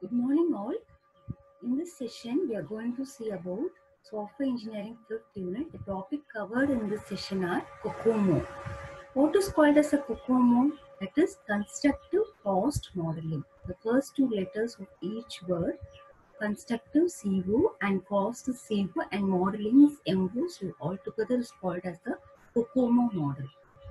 Good morning, all. In this session, we are going to see about software engineering 5th unit. The topic covered in this session are COCOMO. What is called as a COCOMO? That is constructive cost modeling. The first two letters of each word, constructive CO and cost is CO and modeling is MO. So altogether is called as the COCOMO model.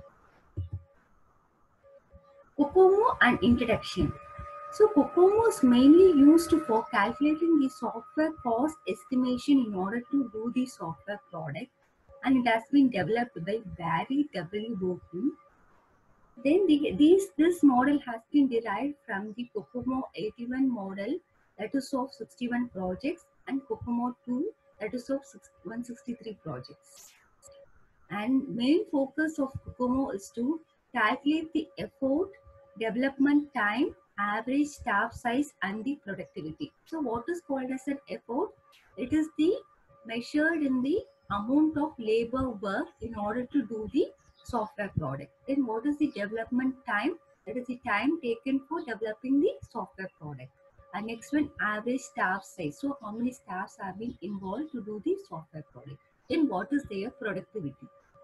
COCOMO and introduction. So COCOMO is mainly used for calculating the software cost estimation in order to do the software product, and it has been developed by Barry W. Boehm. Then this model has been derived from the COCOMO 81 model, that is of 61 projects, and COCOMO 2, that is of 163 projects. And main focus of COCOMO is to calculate the effort, development time, average staff size, and the productivity. So what is called as an effort? It is the measured in the amount of labor work in order to do the software product. Then what is the development time? That is the time taken for developing the software product. And next one, average staff size. So how many staffs have been involved to do the software product? Then what is their productivity?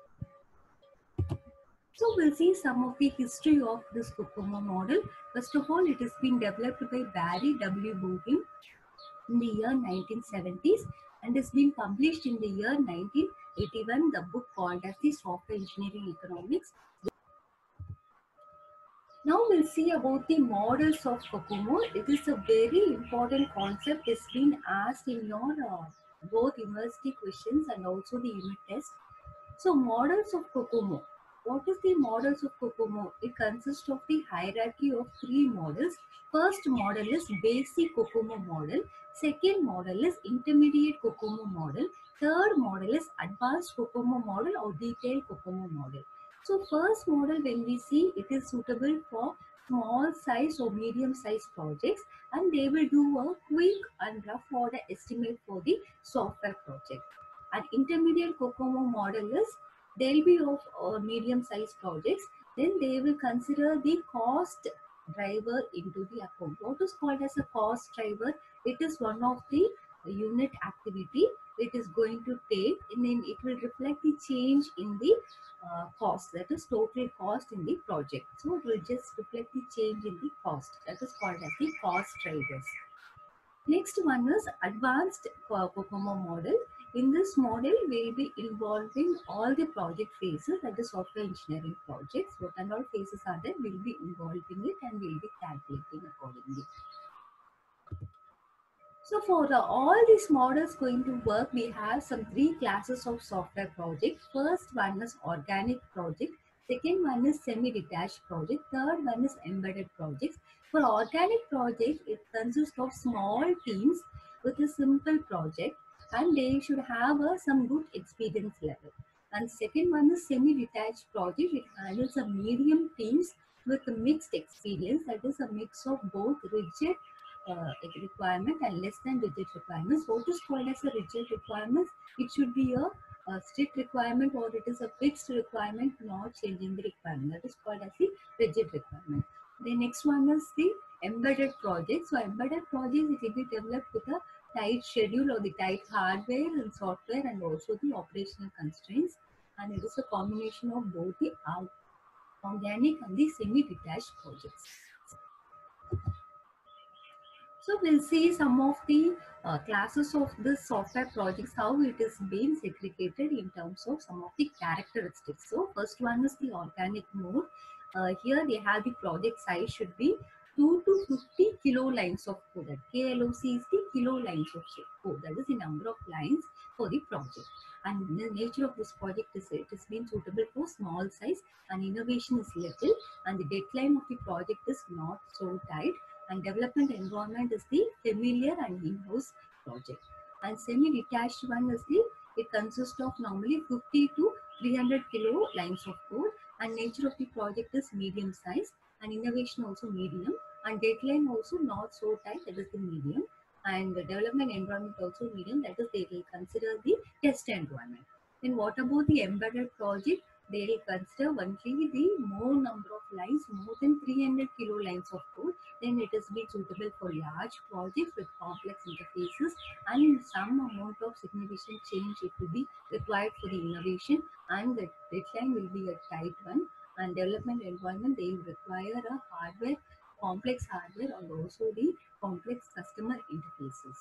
So we'll see some of the history of this COCOMO model. First of all, it has been developed by Barry W. Boehm in the year 1970s and has been published in the year 1981, the book called as the Software Engineering Economics. Now we'll see about the models of COCOMO. It is a very important concept. It's been asked in your both university questions and also the unit test. So models of COCOMO. What is the models of COCOMO? It consists of the hierarchy of three models. First model is basic COCOMO model. Second model is intermediate COCOMO model. Third model is advanced COCOMO model or detailed COCOMO model. So first model, when we see, it is suitable for small size or medium size projects, and they will do a quick and rough order estimate for the software project. An intermediate COCOMO model is they'll be of medium size projects. Then they will consider the cost driver into the account. What is called as a cost driver? It is one of the unit activity it is going to take, and then it will reflect the change in the cost, that is total cost in the project. So it will just reflect the change in the cost, that is called as the cost drivers. Next one is advanced COCOMO model. In this model, we will be involving all the project phases, that is software engineering projects. What and all phases are there, we will be involving it and we will be calculating accordingly. So for all these models going to work, we have some three classes of software project. First one is organic project. Second one is semi-detached project. Third one is embedded projects. For organic project, it consists of small teams with a simple project, and they should have some good experience level. And second one is semi-detached project. It handles a medium teams with a mixed experience, that is a mix of both rigid requirement and less than rigid requirements. What is called as a rigid requirements? It should be a strict requirement, or it is a fixed requirement, not changing the requirement. That is called as the rigid requirement. The next one is the embedded project. So embedded projects, it will be developed with a tight schedule or the tight hardware and software and also the operational constraints. And it is a combination of both the organic and the semi-detached projects. So we'll see some of the classes of this software projects, how it is being segregated in terms of some of the characteristics. So first one is the organic mode. Here they have the project size should be 2 to 50 kilo lines of code. That KLOC is the kilo lines of code. That is the number of lines for the project. And the nature of this project is it has been suitable for small size, and innovation is little, and the deadline of the project is not so tight, and development environment is the familiar and in-house project. And semi-detached one is it consists of normally 50 to 300 kilo lines of code, and nature of the project is medium size, and innovation also medium, and deadline also not so tight, that is the medium, and the development environment also medium, that is they will consider the test environment. Then what about the embedded project? they'll consider only the more number of lines, more than 300 kilo lines of code. Then it is be suitable for large projects with complex interfaces, and some amount of significant change it will be required for the innovation, and the deadline will be a tight one. And development environment, they require a hardware, complex hardware, and also the complex customer interfaces.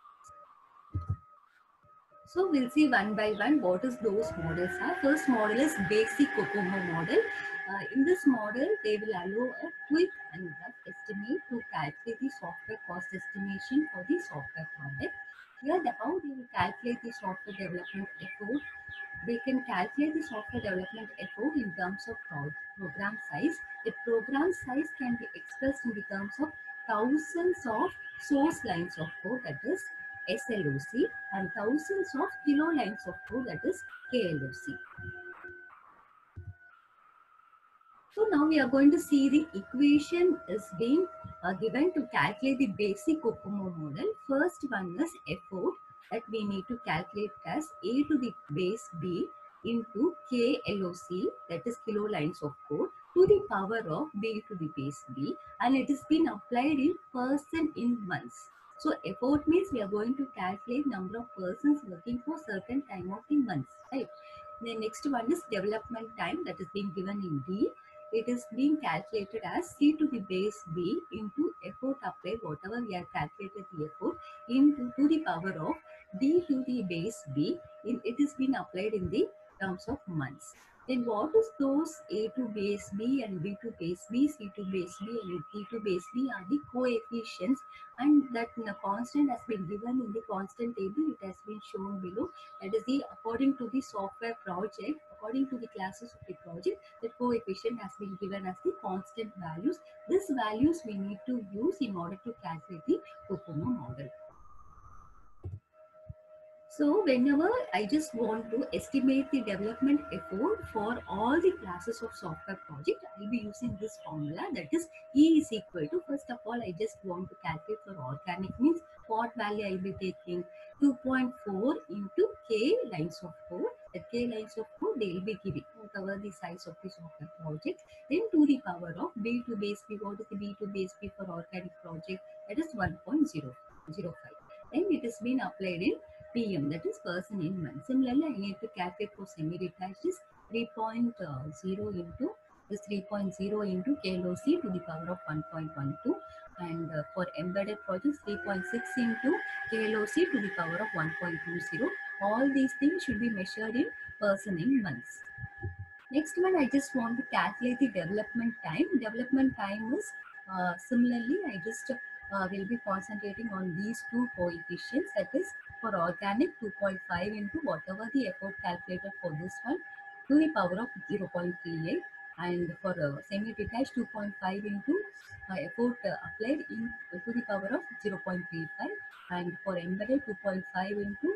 So we'll see one by one what is those models are. First model is basic COCOMO model. In this model, they will allow a quick and rough estimate to calculate the software cost estimation for the software product. Here, how they will calculate the software development effort. They can calculate the software development effort in terms of program size. The program size can be expressed in the terms of thousands of source lines of code, that is SLOC, and thousands of kilo lines of code, that is KLOC. So now we are going to see the equation is being given to calculate the basic COCOMO model. First one is effort, that we need to calculate as a to the base b into KLOC, that is kilo lines of code, to the power of b to the base b, and it is been applied in person in months. So effort means we are going to calculate number of persons working for certain time of the months, right? The next one is development time, that is being given in D. It is being calculated as c to the base b into effort applied, whatever we have calculated the effort, into to the power of d to the base b. It is being applied in the terms of months. Then what is those a to base b and b to base b, c to base b and d to base b are the coefficients, and that constant has been given in the constant table. It has been shown below. That is the according to the software project, according to the classes of the project, the coefficient has been given as the constant values. These values we need to use in order to calculate the COCOMO model. So whenever I just want to estimate the development effort for all the classes of software project, I will be using this formula, that is E is equal to, first of all, I just want to calculate for organic, means what value I will be taking, 2.4 into K lines of code. The K lines of code they will be giving whatever the size of the software project. Then to the power of B to base B. What is the B to base B for organic project? That is 1.005. Then it has been applied in PM, that is person in month. Similarly, I need to calculate for semi-detached is 3.0 into this 3.0 into KLOC to the power of 1.12, and for embedded projects 3.6 into KLOC to the power of 1.20. All these things should be measured in person in months. Next one, I just want to calculate the development time. Development time is similarly, I just will be concentrating on these two coefficients, that is for organic 2.5 into whatever the effort calculated for this one to the power of 0.38, and for semi-detached 2.5 into effort applied in to the power of 0.35, and for embedded 2.5 into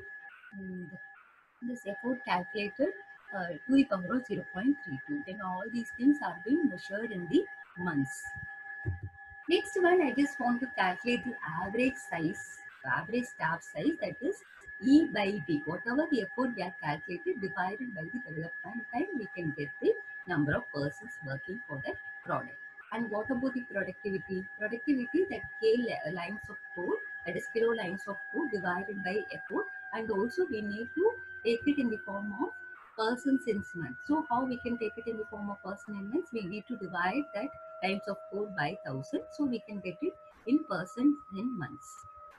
this effort calculated to the power of 0.32. Then all these things are being measured in the months. Next one, I just want to calculate the average size, average staff size, that is E by D. Whatever the effort we have calculated divided by the development time, we can get the number of persons working for that product. And what about the productivity? Productivity, that K lines of code, that is kilo lines of code divided by effort, and also we need to take it in the form of persons in months. So how we can take it in the form of person in months? We need to divide that lines of code by 1000, so we can get it in persons in months.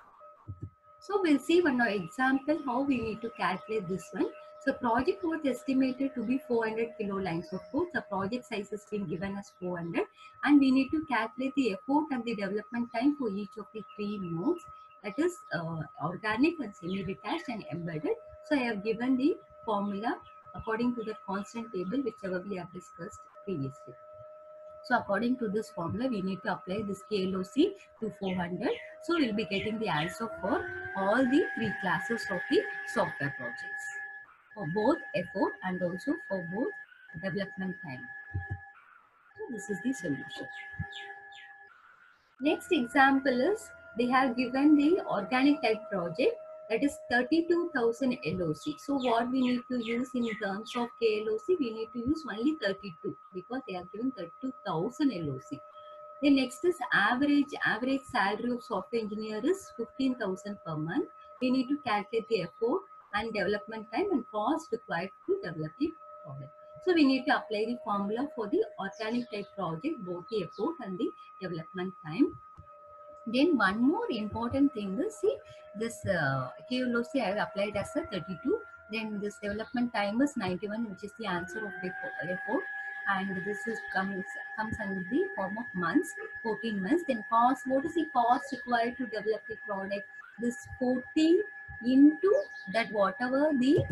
So we'll see one example how we need to calculate this one. So project was estimated to be 400 kilo lines of code. The project size has been given as 400, and we need to calculate the effort and the development time for each of the three modes, that is organic and semi-detached and embedded. So I have given the formula according to the constant table whichever we have discussed previously. So according to this formula, we need to apply this KLOC to 400. So we'll be getting the answer for all the three classes of the software projects, for both effort and also for both development time. So this is the solution. Next example is, they have given the organic type project, that is 32,000 LOC. So what we need to use in terms of KLOC, we need to use only 32 because they are given 32,000 LOC. The next is average salary of software engineer is 15,000 per month. We need to calculate the effort and development time and cost required to develop the product. So we need to apply the formula for the organic type project, both the effort and the development time. Then one more important thing is, see, this KLOC I have applied as a 32. Then this development time is 91, which is the answer of the effort. And this is comes under the form of months, 14 months. Then cost, what is the cost required to develop the product? This 14 into that whatever the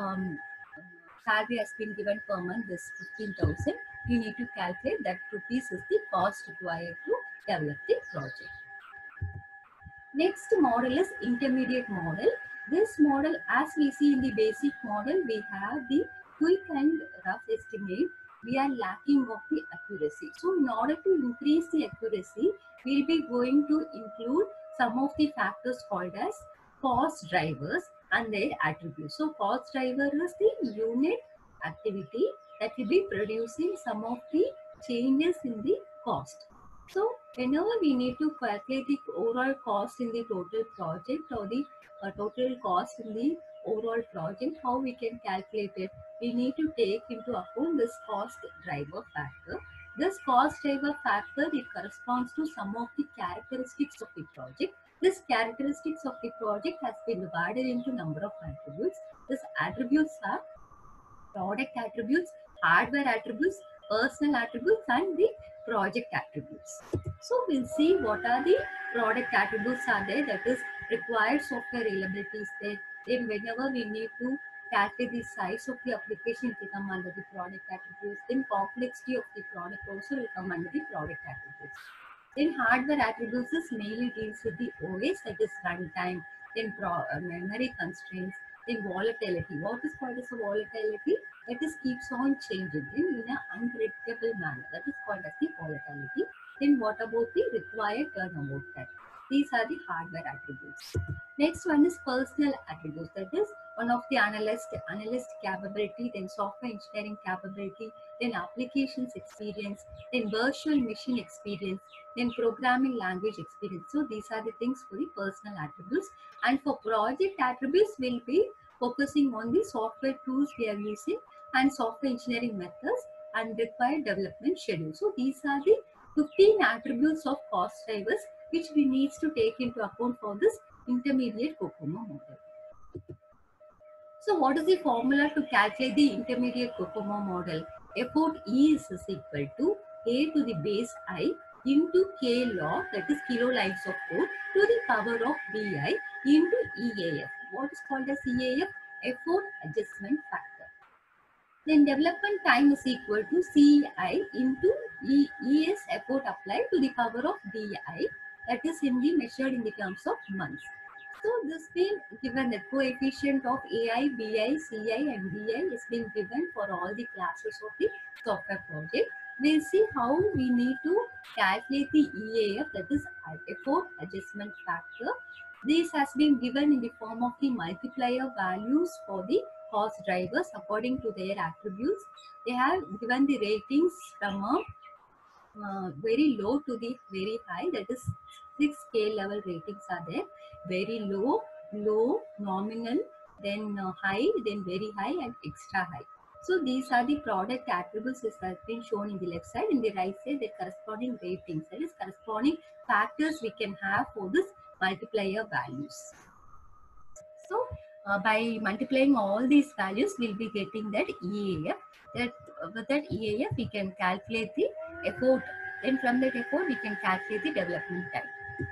salary has been given per month, this 15,000. You need to calculate that rupees is the cost required to develop the project. Next model is intermediate model. This model, as we see in the basic model, we have the quick and rough estimate. We are lacking of the accuracy. So in order to increase the accuracy, we will be going to include some of the factors called as cost drivers and their attributes. So cost driver is the unit activity that will be producing some of the changes in the cost. So whenever we need to calculate the overall cost in the total project or the total cost in the overall project, how we can calculate it? We need to take into account this cost driver factor. This cost driver factor, it corresponds to some of the characteristics of the project. This characteristics of the project has been divided into number of attributes. These attributes are product attributes, hardware attributes, personal attributes, and the project attributes. So we'll see what are the product attributes are there, that is required software reliability is there. Then whenever we need to calculate the size of the application, it will come under the product attributes. Then complexity of the product also will come under the product attributes. Then hardware attributes is mainly deals with the OS, that is runtime, then memory constraints, then volatility. What is called as a volatility? That is keeps on changing in an unpredictable manner. That is called as the volatility. Then what about the required turnover time? These are the hardware attributes. Next one is personal attributes. That is one of the analyst capability, then software engineering capability, then applications experience, then virtual machine experience, then programming language experience. So these are the things for the personal attributes. And for project attributes, we'll be focusing on the software tools we are using and software engineering methods and required development schedule. So these are the 15 attributes of cost drivers which we need to take into account for this intermediate COCOMO model. So what is the formula to calculate the intermediate COCOMO model? Effort E is equal to A to the base I into K log, that is kilo lines of code, to the power of BI into EAF. What is called as EAF? Effort adjustment factor. Then development time is equal to CI into ES effort applied to the power of BI, that is measured in the terms of months. So this being given, the coefficient of AI, BI, CI and DI is being given for all the classes of the software project. We'll see how we need to calculate the EAF, that is effort adjustment factor. This has been given in the form of the multiplier values for the cost drivers according to their attributes. They have given the ratings from very low to the very high, that is 6 scale level ratings are there. Very low, low, nominal, then high, then very high and extra high. So these are the product attributes that have been shown in the left side. In the right side, the corresponding ratings, that is corresponding factors we can have for this multiplier values. So by multiplying all these values, we'll be getting that EAF. With that EAF, we can calculate the effort. Then from that effort, we can calculate the development time.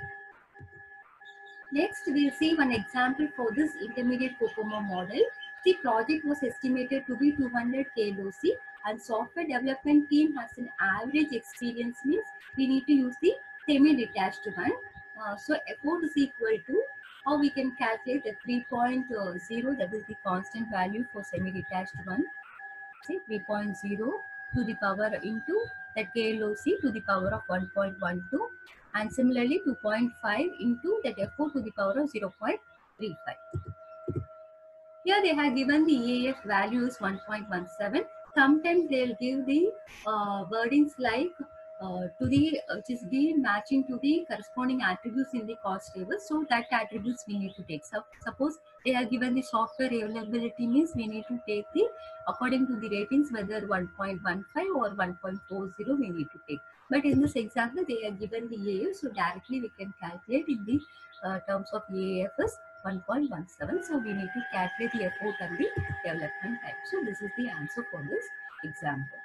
Next, we'll see one example for this intermediate COCOMO model. The project was estimated to be 200 KLOC and software development team has an average experience, means we need to use the semi-detached one. So effort is equal to, how we can calculate the 3.0, that is the constant value for semi-detached one. Say 3.0 to the power into that KLOC to the power of 1.12, and similarly 2.5 into that F4 to the power of 0.5. 35. Here they have given the EAF value is 1.17. Sometimes they'll give the wordings like to the which is be matching to the corresponding attributes in the cost table. So that attributes we need to take. So suppose they have given the software availability means we need to take the according to the ratings whether 1.15 or 1.40 we need to take. But in this example they have given the EAF, so directly we can calculate in the terms of EAF is 1.17. So we need to calculate the effort and the development time. So this is the answer for this example.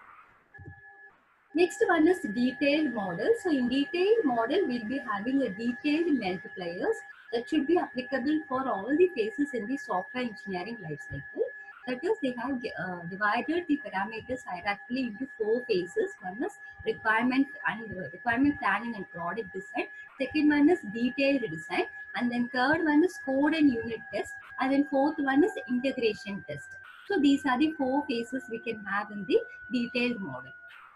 Next one is detailed model. So in detailed model, we'll be having a detailed multipliers that should be applicable for all the phases in the software engineering lifecycle. That is, they have divided the parameters hierarchically into 4 phases. One is requirement planning and product design. Second one is detailed design, and then third one is code and unit test, and then fourth one is integration test. So these are the 4 phases we can have in the detailed model.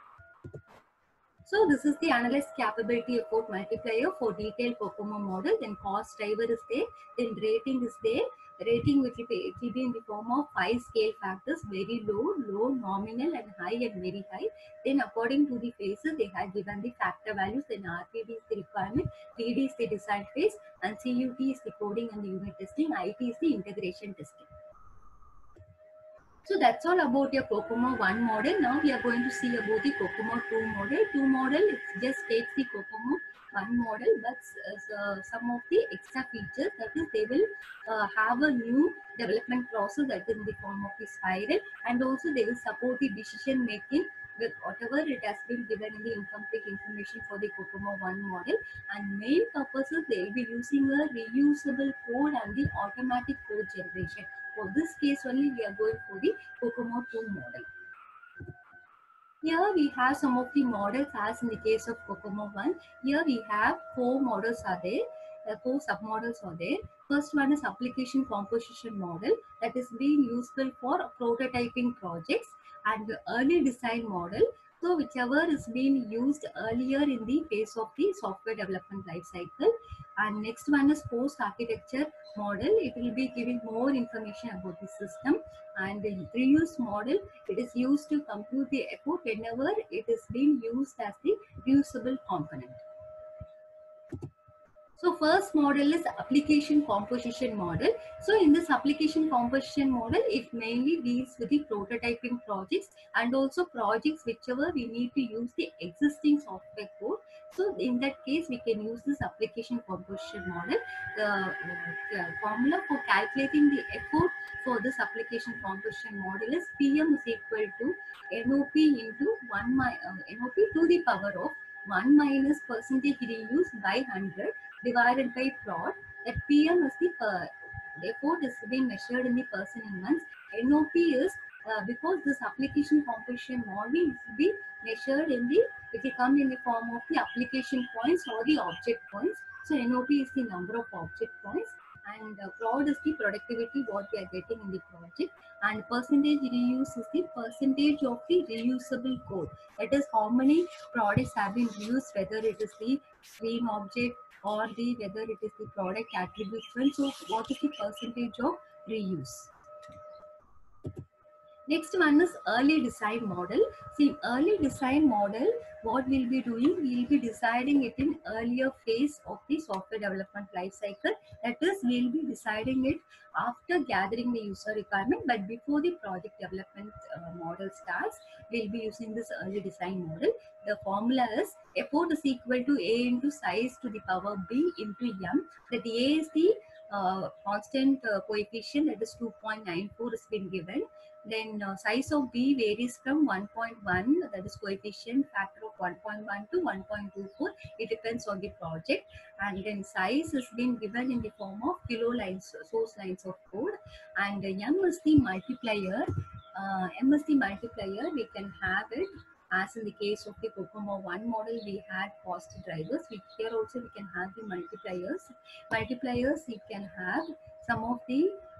So this is the analyzed capability effort multiplier for detailed COCOMO model. Then cost driver is there. Then rating is there. Rating which will be in the form of 5 scale factors: very low, low, nominal, and high and very high. Then according to the phases, they have given the factor values. Then RPD is the requirement, PD is the design phase, and CUT is the coding and the unit testing. IT is the integration testing. So that's all about your COCOMO 1 model. Now we are going to see about the COCOMO 2 model. 2 model, it just takes the COCOMO 1 model, but some of the extra features, that is they will have a new development process that is in the form of the spiral, and also they will support the decision making with whatever it has been given in the incomplete information for the COCOMO 1 model. And main purposes, they will be using a reusable code and the automatic code generation. For this case only, we are going for the COCOMO 2 model. Here we have some of the models as in the case of COCOMO 1. Here we have 4 models are there. 4 submodels are there. First one is application composition model that is being useful for prototyping projects, and the early design model. So whichever is being used earlier in the phase of the software development life cycle. And next one is post architecture model. It will be giving more information about the system. And the reuse model, it is used to compute the effort whenever it is being used as the reusable component. So first model is application composition model. So in this application composition model, it mainly deals with the prototyping projects and also projects whichever we need to use the existing software code. So in that case, we can use this application composition model. The formula for calculating the effort for this application composition model is PM is equal to NOP into NOP to the power of 1 minus percentage reuse by 100 divided by prod. That PM is the effort is being measured in the person in months. NOP is because this application composition model will be measured in the, it will come in the form of the application points or the object points. So NOP is the number of object points, and prod is the productivity what we are getting in the project, and percentage reuse is the percentage of the reusable code. That is how many products have been used, whether it is the screen object or the whether it is the product attributes. So what is the percentage of reuse? Next one is early design model. See, early design model, what we'll be doing, we'll be deciding it in earlier phase of the software development life cycle. That is, we'll be deciding it after gathering the user requirement, but before the project development model starts, we'll be using this early design model. The formula is effort is equal to A into size to the power B into M. That A is the constant coefficient, that is 2.94 has been given. Then size of B varies from 1.1, that is coefficient factor of 1.1 to 1.24. It depends on the project. And then size has been given in the form of kilo lines, source lines of code. And M is the multiplier. M is the multiplier. We can have it as in the case of the COCOMO 1 model, we had cost drivers. Here also we can have the multipliers. Multipliers, we can have some of the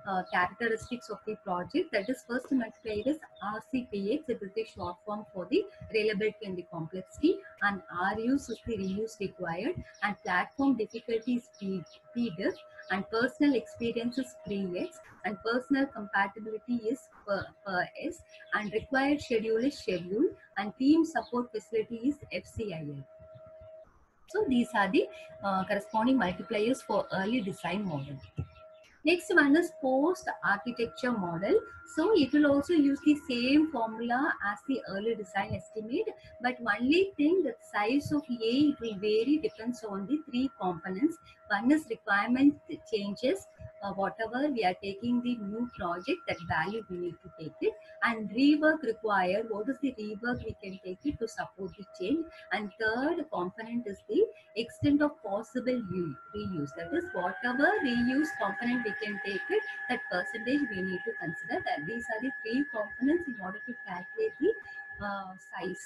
characteristics of the project. That is, first multiplier is RCPX, it is the short form for the reliability and the complexity, and RUs is the reuse required, and platform difficulty is PDIF, and personal experience is PREX, and personal compatibility is per S, and required schedule is schedule, and team support facility is FCIL. So these are the corresponding multipliers for early design model. Next one is post architecture model. So it will also use the same formula as the early design estimate, but only thing that size of A, it will vary, depends on the three components. One is requirement changes, whatever we are taking the new project, that value we need to take it, and rework required, what is the rework we can take it to support the change, and third component is the extent of possible reuse. That is, whatever reuse component we can take it, that percentage we need to consider. That these are the three components in order to calculate the size.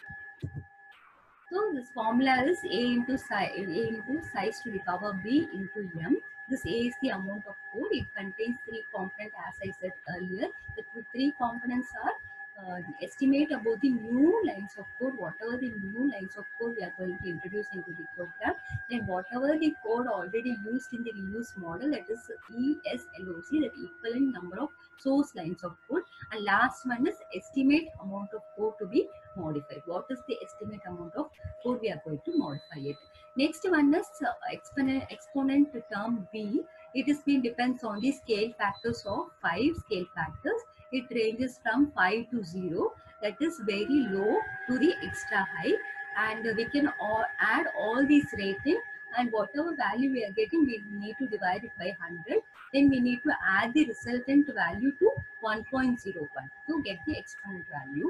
So this formula is A into size to the power B into M. This A is the amount of code. It contains three components, as I said earlier. The three components are estimate about the new lines of code, whatever the new lines of code we are going to introduce into the program. Then whatever the code already used in the reuse model, that is ESLOC, that equivalent number of source lines of code. And last one is estimate amount of code to be modified. What is the estimate amount of code we are going to modify it? Next one is exponent term B. It is being depends on the scale factors of 5 scale factors. It ranges from 5 to 0, that is very low to the extra high, and we can add all these rating, and whatever value we are getting, we need to divide it by 100. Then we need to add the resultant value to 1.01 to get the exponent value.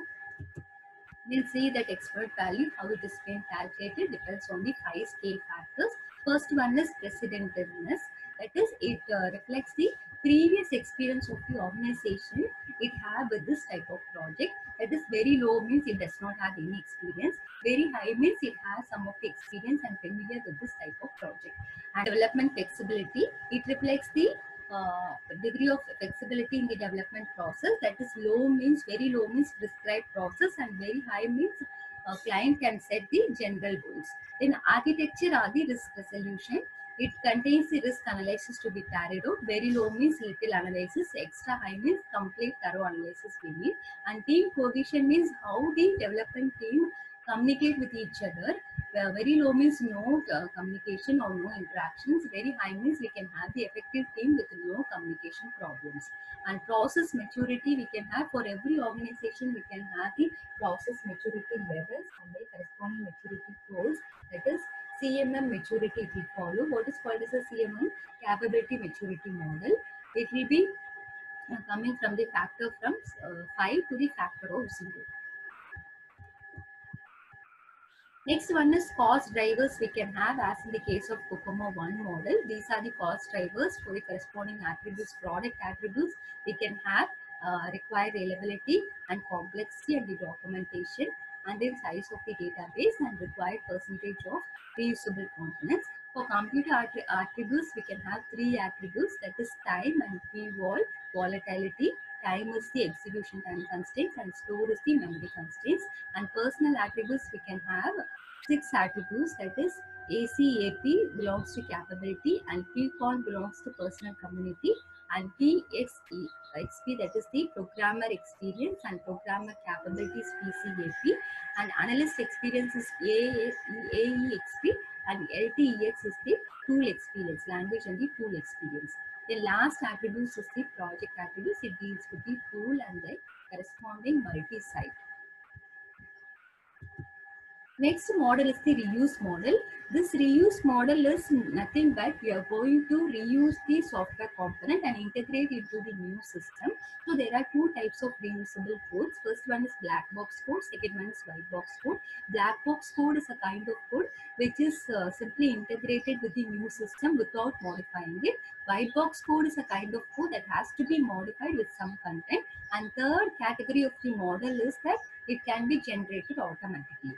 We'll see that exponent value, how it is being calculated, depends on the 5 scale factors. First one is precedentedness. That is, it reflects the previous experience of the organization it have with this type of project. That is, very low means it does not have any experience. Very high means it has some of the experience and familiar with this type of project. And development flexibility, it reflects the degree of flexibility in the development process. That is, low means, very low means prescribed process, and very high means client can set the general rules. Then architecture are the risk resolution. It contains the risk analysis to be carried out. Very low means little analysis, extra high means complete thorough analysis we need. And team cohesion means how the development team communicate with each other. Very low means no communication or no interactions. Very high means we can have the effective team with no communication problems. And process maturity, we can have for every organization, we can have the process maturity levels and the corresponding maturity goals. That is, CMM maturity we follow. What is called as a CMM? Capability maturity model. It will be coming from the factor from 5 to the factor of 0. Next one is cost drivers we can have, as in the case of COCOMO 1 model. These are the cost drivers for the corresponding attributes, product attributes. We can have required reliability and complexity and the documentation, and then size of the database and required percentage of reusable components. For computer attributes, we can have 3 attributes, that is time and p-wall, volatility. Time is the execution time constraints and store is the memory constraints. And personal attributes, we can have 6 attributes, that is ACAP belongs to capability, and PCON belongs to personal community, and PXP, that is the programmer experience, and programmer capabilities PCAP, and analyst experience is AEXP, and LTEX is the tool experience, language and the tool experience. The last attributes is the project attributes. It deals with the tool and the corresponding multi-site. Next model is the reuse model. This reuse model is nothing but we are going to reuse the software component and integrate into the new system. So there are 2 types of reusable codes. First one is black box code, second one is white box code. Black box code is a kind of code which is simply integrated with the new system without modifying it. White box code is a kind of code that has to be modified with some content. And third category of the model is that it can be generated automatically.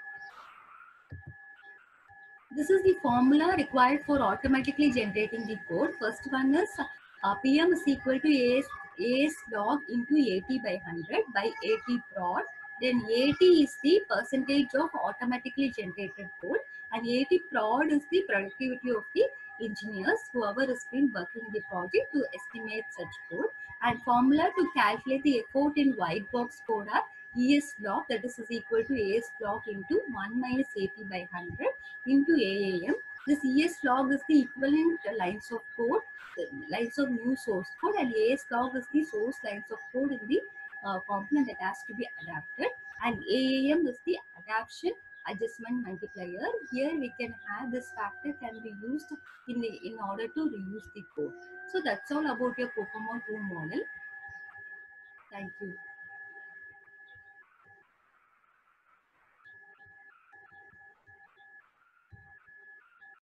This is the formula required for automatically generating the code. First one is PM is equal to AS log into AT by 100 by AT prod. Then AT is the percentage of automatically generated code, and AT prod is the productivity of the engineers, whoever has been working in the project, to estimate such code. And formula to calculate the effort in white box code are ES log, that is equal to AS log into 1 minus AT by 100 into AAM. This ES log is the equivalent lines of code, lines of new source code, and AS log is the source lines of code in the component that has to be adapted, and AAM is the adaptation adjustment multiplier. Here we can have this factor can be used in order to reuse the code. So that's all about your COCOMO 2 model. Thank you.